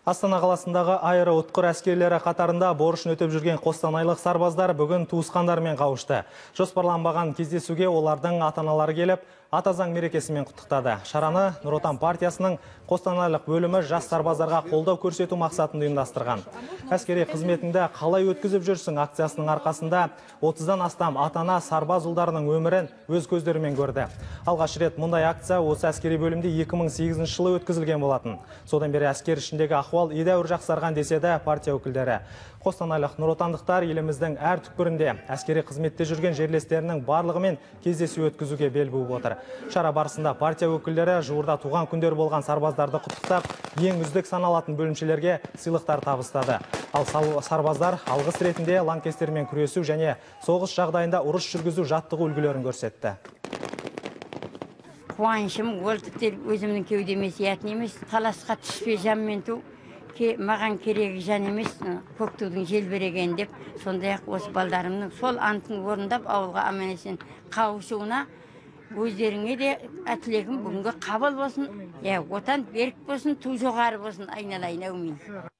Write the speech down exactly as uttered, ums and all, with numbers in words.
Астана қаласындағы аэроұтқыр әскерлері қатарында борышын өтеп жүрген қостанайлық сарбаздар бүгін туысқандарымен қауышты. Жоспарланбаған кездесуге олардың ата-аналары келіп, ата заң мерекесімен құттықтады. Шараны Нұр Отан партиясының қостанайлық бөлімі жас сарбаздарға қолдау көрсету мақсатында ұйымдастырған. Әскери қызметіңді қалай өткізіп жүрсің акциясының арқасында отыздан астам ата-ана сарбаз ұлдарының өмірін өз көздерімен көрді. Алғаш рет мұндай акция осы әскери бөлімде екі мың сегізінші жылы өткізілген болатын. Содан бері әскер ішіндегі ахуал едәуір жақсарған деседі партия өкілдері. Қостанайлық нұротандықтар еліміздің әр түкпірінде әскери қызметте жүрген жерлестерінің барлығымен кездесу өткізуге бел буып отыр. Шара барысында партия өкілдері жуырда туған күндер болған сарбаздарды құттықтап, ең үздік саналатын бөлімшелерге сыйлықтар табыстады. Ал сарбаздар алғыс ретінде лаңкестермен күресу және соғыс жағдайында ұрыс жүргізу жаттығу үлгілерін көрсетті. Қуанышым ол тіпті өзімнің кеудеме сиятын емес, таласқа түспей жанмен ту, маған керегі жан емес, көк тудың желбіреген деп, сондай-ақ осы балдарымның сол антын орындап ауылға аман-есен қауышуына өздеріңе де тілегім бүгінгі қабыл болсын, отан берік болсын, ту жоғары болсын, айналайын, әумин.